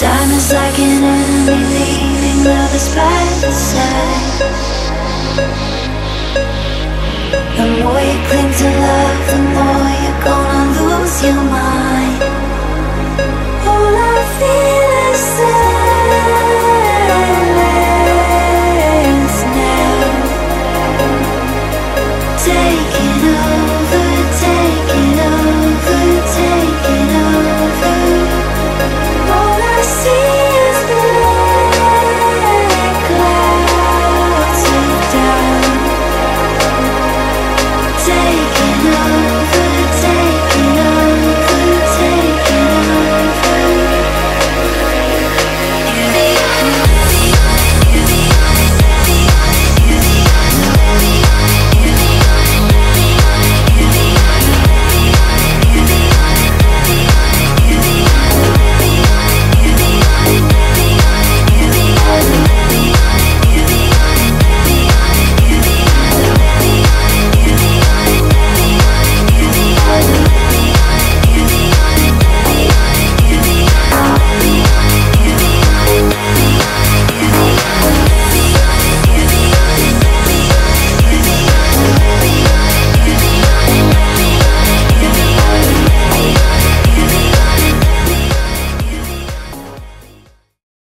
Time is like an enemy, leaving lovers by the side. The more you cling to love, the more you're gonna lose your mind.